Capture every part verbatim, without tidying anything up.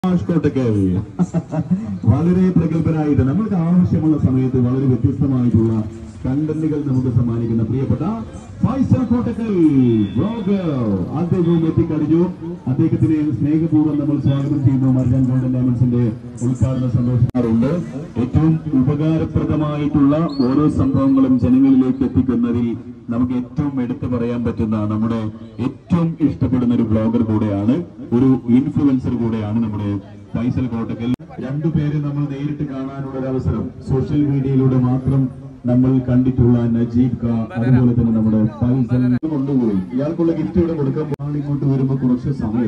കോട്ടക്കൽ വളരെ പ്രഗത്ഭനായിട്ട് നമ്മൾക്ക് ആവശ്യമുള്ള സമയത്ത് വളരെ വ്യത്യസ്തമായിട്ടുള്ള കണ്ടന്റുകൾ നമുക്ക് സമ്മാനിക്കുന്ന പ്രിയപ്പെട്ട ഫൈസൽ കോട്ടക്കൽ ബ്ലോഗർ അദ്ദേഹവും എത്തിക്കഴിഞ്ഞു. അദ്ദേഹത്തിനെ സ്നേഹപൂർവ്വം നമ്മൾ സ്വാഗതം ചെയ്യുന്നു. മർജാൻ ഗോൾഡൻ ഡയമണ്ട്സിന്റെ ഉദ്ഘാടന സന്തോഷിക്കാറുണ്ട്. ഏറ്റവും ഉപകാരപ്രദമായിട്ടുള്ള ഓരോ സംഭവങ്ങളും ജനങ്ങളിലേക്ക് എത്തിക്കുന്നതിൽ നമുക്ക് ഏറ്റവും എടുത്തു പറയാൻ പറ്റുന്ന നമ്മുടെ ഏറ്റവും ഇഷ്ടപ്പെടുന്ന ഒരു ബ്ലോഗർ കൂടെയാണ്, ഒരു ഇൻഫ്ലുവൻസർ കൂടെയാണ് നമ്മുടെ ഫൈസൽ കോട്ടക്കൽ. രണ്ടുപേരെ നമ്മൾ നേരിട്ട് കാണാനുള്ള ഒരു അവസരം സോഷ്യൽ മീഡിയയിലൂടെ മാത്രം നമ്മൾ കണ്ടിട്ടുള്ള നജീബ് ഖാ, അതുപോലെ തന്നെ നമ്മുടെ ഫൈസൽ കൊണ്ടുപോയി. ഇയാൾക്കുള്ള ഗിഫ്റ്റ് ഇവിടെ കൊടുക്കാൻ ഇങ്ങോട്ട് വരുമ്പോൾ കുറച്ച് സമയം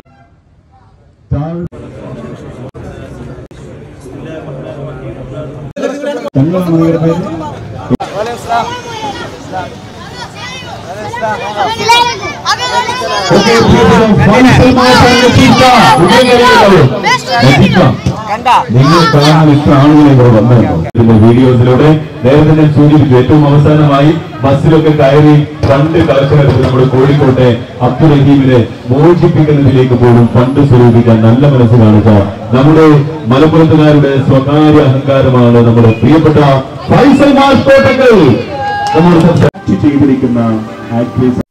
നിങ്ങൾ കാണാൻ ഇത്ര ആളുകളെ ഇവിടെ വന്നിരുന്നു വീഡിയോസിലൂടെ. നേരത്തെ ഞാൻ സൂചിപ്പിച്ചു, ഏറ്റവും അവസാനമായി ബസ്സിലൊക്കെ കയറി ഫണ്ട് കളക്ഷൻ എടുത്ത് നമ്മുടെ കോഴിക്കോട്ടെ അബ്ദുൾ റഹീമിനെ മോചിപ്പിക്കുന്നതിലേക്ക് പോലും ഫണ്ട് സ്വരൂപിക്കാൻ നല്ല മനസ്സ് കാണിച്ച നമ്മുടെ മലപ്പുറത്തുകാരുടെ സ്വകാര്യ അഹങ്കാരമാണ് നമ്മുടെ പ്രിയപ്പെട്ട ഫൈസൽ മാഷ് കോട്ടക്കൽ. നമ്മൾ ചെയ്തിരിക്കുന്ന ആക്ട്രസ്